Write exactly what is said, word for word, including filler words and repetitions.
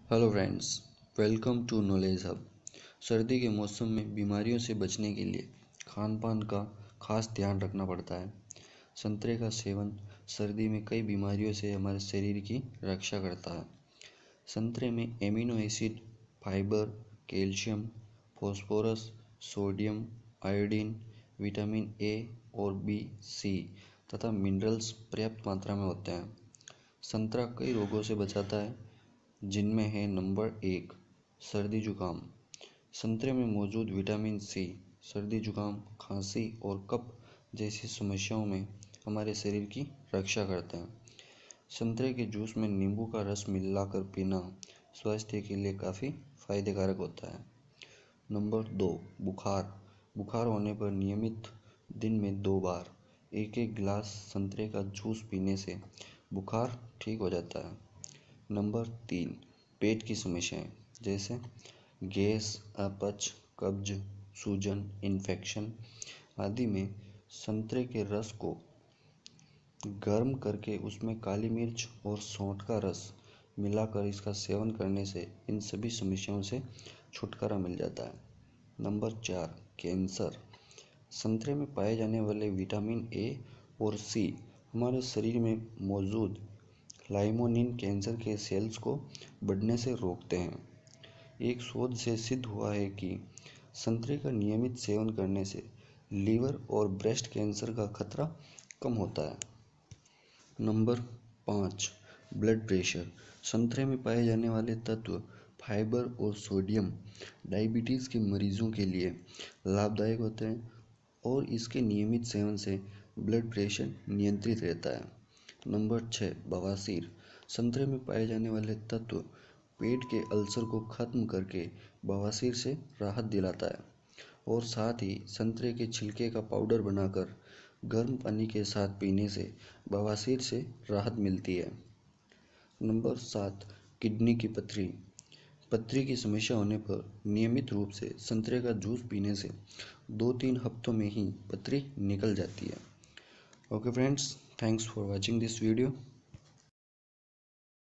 Hello friends, welcome to knowledge hub. सर्दी के मौसम में बीमारियों से बचने के लिए खान पान का खास ध्यान रखना पड़ता है। संतरे का सेवन सर्दी में कई बीमारियों से हमारे शरीर की रक्षा करता है। संतरे में amino acid, fibre, calcium, phosphorus, sodium, iodine, vitamin A और बी, सी तथा मिनरल्स पर्याप्त मात्रा में होते हैं। संतरा कई रोगों से बचाता है, जिनमें है नंबर एक, सर्दी जुकाम। संतरे में मौजूद विटामिन सी सर्दी जुकाम, खांसी और कफ जैसी समस्याओं में हमारे शरीर की रक्षा करते हैं। संतरे के जूस में नींबू का रस मिलाकर पीना स्वास्थ्य के लिए काफ़ी फायदेकारक होता है। नंबर दो, बुखार। बुखार होने पर नियमित दिन में दो बार एक एक गिलास संतरे का जूस पीने से बुखार ठीक हो जाता है। नंबर तीन, पेट की समस्याएं जैसे गैस, अपच, कब्ज, सूजन, इन्फेक्शन आदि में संतरे के रस को गर्म करके उसमें काली मिर्च और सौंठ का रस मिलाकर इसका सेवन करने से इन सभी समस्याओं से छुटकारा मिल जाता है। नंबर चार, कैंसर। संतरे में पाए जाने वाले विटामिन ए और सी हमारे शरीर में मौजूद लाइमोनिन कैंसर के सेल्स को बढ़ने से रोकते हैं। एक शोध से सिद्ध हुआ है कि संतरे का नियमित सेवन करने से लीवर और ब्रेस्ट कैंसर का खतरा कम होता है। नंबर पाँच, ब्लड प्रेशर। संतरे में पाए जाने वाले तत्व फाइबर और सोडियम डायबिटीज़ के मरीजों के लिए लाभदायक होते हैं और इसके नियमित सेवन से ब्लड प्रेशर नियंत्रित रहता है। नंबर छः, बवासीर। संतरे में पाए जाने वाले तत्व पेट के अल्सर को खत्म करके बवासीर से राहत दिलाता है और साथ ही संतरे के छिलके का पाउडर बनाकर गर्म पानी के साथ पीने से बवासीर से राहत मिलती है। नंबर सात, किडनी की पथरी। पथरी की समस्या होने पर नियमित रूप से संतरे का जूस पीने से दो तीन हफ्तों में ही पथरी निकल जाती है। Okay friends, thanks for watching this video.